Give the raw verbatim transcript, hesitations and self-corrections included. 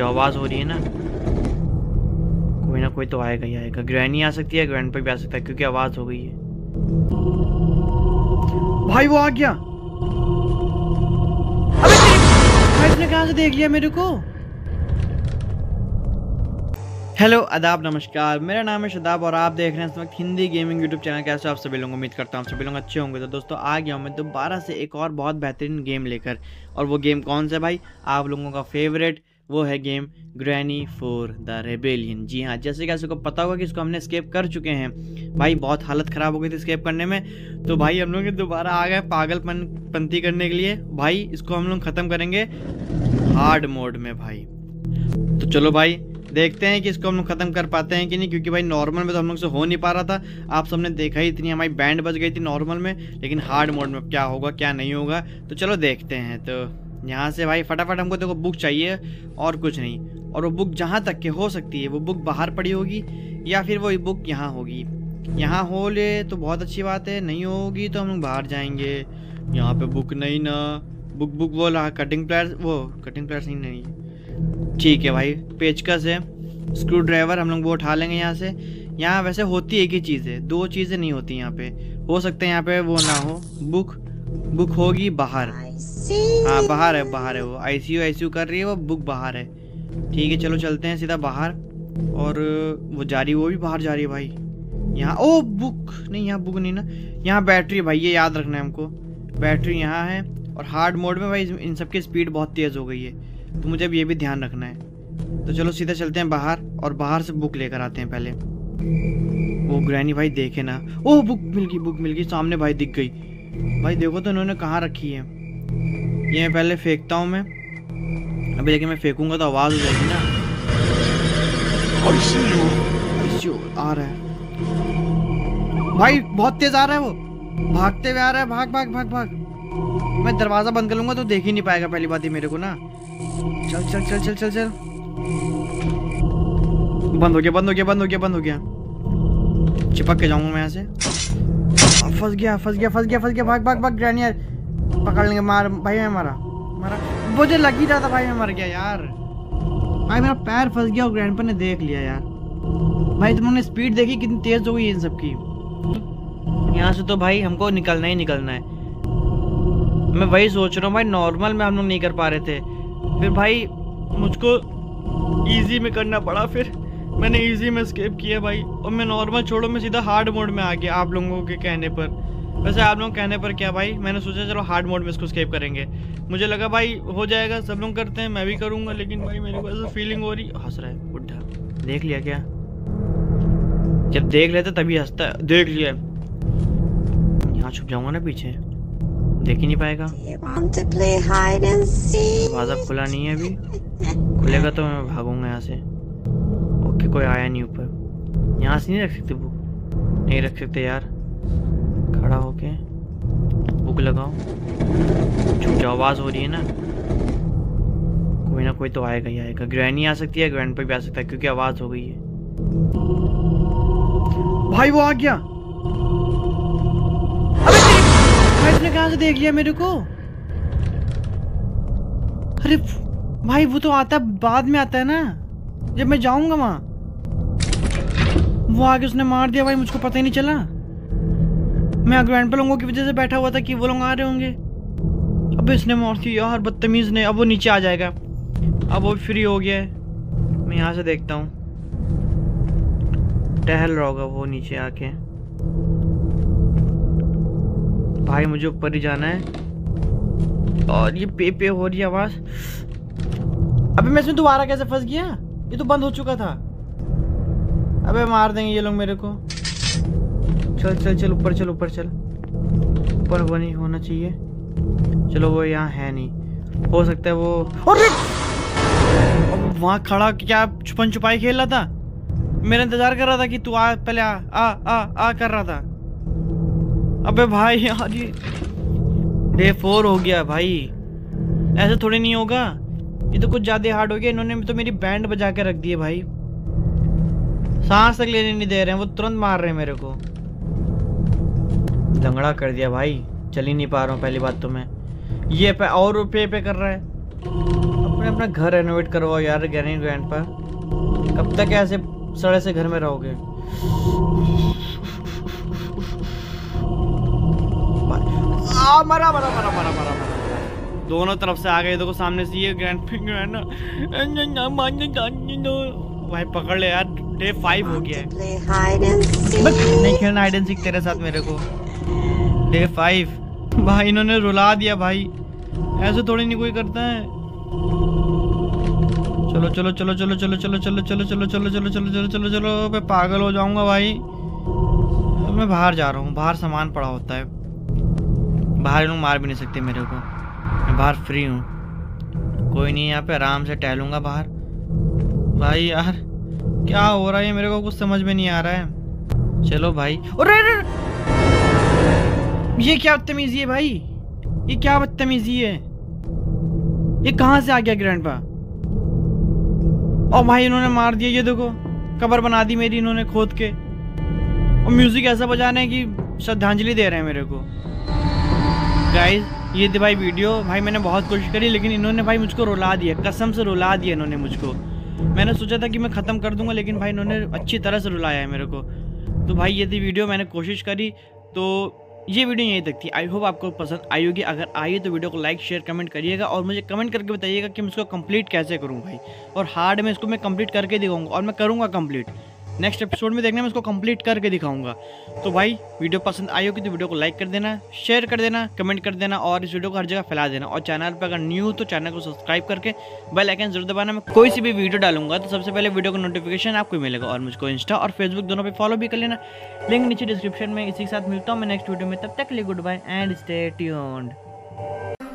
जाओ, आवाज हो रही है ना, कोई ना कोई तो आएगा ही आएगा। ग्रैनी आ सकती है, ग्रैंडपा भी आ सकता है क्योंकि आवाज हो गई है। भाई वो आ गया। अबे भाई इसने कहां से देख लिया मेरे को? हेलो आदाब नमस्कार, मेरा नाम है शदाब और आप देख रहे हैं इस वक्त हिंदी गेमिंग यूट्यूब चैनल। कैसे आप सभी लोग, उम्मीद करता हूँ आप सभी लोग अच्छे होंगे। तो दोस्तों आ गया हूँ मैं दोबारा से एक और बहुत बेहतरीन गेम लेकर। और वो गेम कौन सा भाई? आप लोगों का फेवरेट, वो है game granny for the rebellion. जी हाँ, जैसे कि आप सबको पता होगा कि इसको हमने स्केप कर चुके हैं भाई। बहुत हालत ख़राब हो गई थी स्केप करने में, तो भाई हम लोग दोबारा आ गए पागलपन पंथी करने के लिए। भाई इसको हम लोग ख़त्म करेंगे हार्ड मोड में भाई। तो चलो भाई देखते हैं कि इसको हम लोग खत्म कर पाते हैं कि नहीं, क्योंकि भाई नॉर्मल में तो हम लोग से हो नहीं पा रहा था। आप सबने देखा ही, इतनी हमारी बैंड बज गई थी नॉर्मल में, लेकिन हार्ड मोड में क्या होगा क्या नहीं होगा तो चलो देखते हैं। तो यहाँ से भाई फटाफट हमको देखो बुक चाहिए और कुछ नहीं। और वो बुक जहाँ तक के हो सकती है वो बुक बाहर पड़ी होगी या फिर वो बुक यहाँ होगी। यहाँ हो ले तो बहुत अच्छी बात है, नहीं होगी तो हम लोग बाहर जाएंगे। यहाँ पे बुक नहीं ना, बुक बुक वो रहा कटिंग प्लेयर्स, वो कटिंग प्लेयर्स नहीं नहीं ठीक है भाई। पेचकस है, स्क्रू ड्राइवर हम लोग वो उठा लेंगे यहाँ से। यहाँ वैसे होती एक ही चीज़ है, दो चीज़ें नहीं होती यहाँ पे। हो सकते हैं यहाँ पे वो ना हो। बुक बुक होगी बाहर, हाँ बाहर है, बाहर है वो। आईसीयू आईसीयू कर रही है वो, बुक बाहर है। ठीक है चलो चलते हैं सीधा बाहर। और वो जा रही, वो भी बाहर जा रही है भाई। यहाँ ओ बुक नहीं, यहाँ बुक नहीं ना, यहाँ बैटरी भाई, ये याद रखना है हमको। बैटरी यहाँ है। और हार्ड मोड में भाई इन सबकी स्पीड बहुत तेज़ हो गई है, तो मुझे अब ये भी ध्यान रखना है। तो चलो सीधा चलते हैं बाहर और बाहर से बुक लेकर आते हैं पहले। वो ग्रैनी भाई देखे ना, ओह बुक मिल गई, बुक मिल गई सामने भाई, दिख गई भाई। देखो तो इन्होंने कहाँ रखी है। ये मैं पहले फेंकता हूँ मैं अभी, लेकिन मैं फेंकूंगा तो आवाज़ हो जाएगी ना। आ रहा है भाई, बहुत तेज आ रहा है वो, भागते हुए आ रहा है। भाग भाग भाग भाग। मैं दरवाज़ा बंद कर लूंगा तो देख ही नहीं पाएगा पहली बात ही मेरे को ना। चल चल चल चल चल चल, बंद हो गया बंद हो गया बंद हो गया बंद हो गया। चिपक के जाऊंगा मैं यहाँ से। फंस गया फंस गया फंस गया फंस गया। भाग भाग भाग, ग्रैनी पकड़ लेंगे। मार भाई, मैं मारा मारा, मुझे लग ही रहा था भाई मैं मर गया यार। भाई मेरा पैर फंस गया और ग्रैंडपा ने देख लिया यार। भाई तुमने स्पीड देखी कितनी तेज हो गई इन सबकी। यहाँ से तो भाई हमको निकलना ही निकलना है। मैं वही सोच रहा हूँ भाई, नॉर्मल में हम लोग नहीं कर पा रहे थे, फिर भाई मुझको इजी में करना पड़ा। फिर मैंने इजी में स्केप किया भाई, और मैं नॉर्मल छोड़ो मैं सीधा हार्ड मोड में आ गया आप लोगों के कहने पर। वैसे आप लोगों के कहने पर क्या भाई, मैंने सोचा चलो हार्ड मोड में इसको स्केप करेंगे। मुझे लगा भाई हो जाएगा, सब लोग करते हैं मैं भी करूँगा, लेकिन भाई मेरे को ऐसा फीलिंग हो रही। हंस रहा है बुढ़ा, देख लिया क्या? जब देख लेते तभी हंसता है। देख लिया, यहाँ छुप जाऊँगा ना पीछे, देख ही नहीं पाएगा। दरवाजा खुला नहीं है अभी, खुलेगा तो मैं भागूंगा यहाँ से। ओके कोई आया नहीं ऊपर। यहाँ से नहीं रख सकते बुक, नहीं रख सकते यार। खड़ा होके बुक लगाओ, छुप जाओ, आवाज हो रही है ना, कोई ना कोई तो आएगा ही आएगा। ग्रैनी आ सकती है, ग्रैंडपा भी आ सकता है क्योंकि आवाज हो गई है। भाई वो आ गया। इसने कहां से देख लिया मेरे को? अरे भाई वो तो आता बाद में आता है ना, जब मैं जाऊंगा वहां। वो आगे उसने मार दिया भाई, मुझको पता ही नहीं चला। मैं ग्रैंडपा लोगों की वजह से बैठा हुआ था कि वो लोग आ रहे होंगे। अब इसने मार दी यार, बदतमीज ने। अब वो नीचे आ जाएगा, अब वो फ्री हो गया है। मैं यहाँ से देखता हूँ, टहल रहा होगा वो नीचे आके। भाई मुझे ऊपर ही जाना है। और ये पे पे हो रही है आवाज। अबे मैं इसमें दोबारा कैसे फंस गया? ये तो बंद हो चुका था। अबे मार देंगे ये लोग मेरे को। चल चल चल ऊपर चल ऊपर चल। ऊपर वो नहीं होना चाहिए। चलो वो यहाँ है नहीं, हो सकता है वो। अरे वहाँ खड़ा क्या छुपन छुपाई खेल रहा था? मेरा इंतजार कर रहा था कि तू आ, पहले आ आ आ, आ कर रहा था। अबे भाई यार ये डे फोर हो गया भाई, ऐसे थोड़ी नहीं होगा। ये तो कुछ ज्यादा हार्ड हो गया। इन्होंने तो मेरी बैंड बजा के रख दी है भाई, सांस तक लेने नहीं दे रहे हैं। वो तुरंत मार रहे हैं मेरे को, लंगड़ा कर दिया भाई, चल ही नहीं पा रहा हूँ पहली बात तो मैं। ये पे और पे पे कर रहा है। अपने अपना घर रेनोवेट करवाओ यार ग्रैनी ग्रैंडपा। कब तक ऐसे सड़े से घर में रहोगे? आ, मरा मरा मरा मरा मरा मरा दोनों तरफ से आ गए। देखो सामने से ये ग्रैंड ग्रैंड भाई पकड़ ले यार। डे फाइव हो गया है, नहीं खेलना हाइड एंड सीक तेरे साथ मेरे को। डे फाइव भाई इन्होंने रुला दिया भाई, ऐसे थोड़ी नहीं कोई करता है। चलो चलो चलो चलो चलो चलो चलो चलो चलो चलो चलो चलो चलो चलो चलो मैं पागल हो जाऊंगा भाई। मैं बाहर जा रहा हूँ, बाहर सामान पड़ा होता है, बाहर लोग मार भी नहीं सकते मेरे को, मैं बाहर फ्री हूँ। कोई नहीं, यहाँ पे आराम से टहलूंगा बाहर। भाई यार क्या हो रहा है मेरे को कुछ समझ में नहीं आ रहा है। चलो भाई, अरे ये क्या बदतमीजी है भाई, ये क्या बदतमीजी है, ये कहाँ से आ गया ग्रैंडपा? और भाई इन्होंने मार दिया, ये देखो कब्र बना दी मेरी इन्होंने खोद के। और म्यूजिक ऐसा बजाना है कि श्रद्धांजलि दे रहे हैं मेरे को। गाइस ये थी भाई वीडियो। भाई मैंने बहुत कोशिश करी लेकिन इन्होंने भाई मुझको रुला दिया, कसम से रुला दिया इन्होंने मुझको। मैंने सोचा था कि मैं ख़त्म कर दूंगा लेकिन भाई इन्होंने अच्छी तरह से रुलाया है मेरे को। तो भाई ये थी वीडियो, मैंने कोशिश करी। तो ये वीडियो यहीं तक थी। आई होप आपको पसंद आई होगी। अगर आई तो वीडियो को लाइक शेयर कमेंट करिएगा और मुझे कमेंट करके बताइएगा कि मैं इसको कंप्लीट कैसे करूँ भाई। और हार्ड में इसको मैं कंप्लीट करके दिखाऊंगा और मैं करूँगा कंप्लीट। नेक्स्ट एपिसोड में देखना मैं इसको कंप्लीट करके दिखाऊंगा। तो भाई वीडियो पसंद आई होगी तो वीडियो को लाइक कर देना, शेयर कर देना, कमेंट कर देना और इस वीडियो को हर जगह फैला देना। और चैनल पर अगर न्यू तो चैनल को सब्सक्राइब करके बेल आइकन जरूर दबाना। मैं कोई सी भी वीडियो डालूंगा तो सबसे पहले वीडियो का नोटिफिकेशन आपको मिलेगा। और मुझको इंस्टा और फेसबुक दोनों पे फॉलो भी कर लेना, लिंक नीचे डिस्क्रिप्शन में। इसी के साथ मिलता हूँ मैं नेक्स्ट वीडियो में, तब तक के लिए good bye and stay tuned.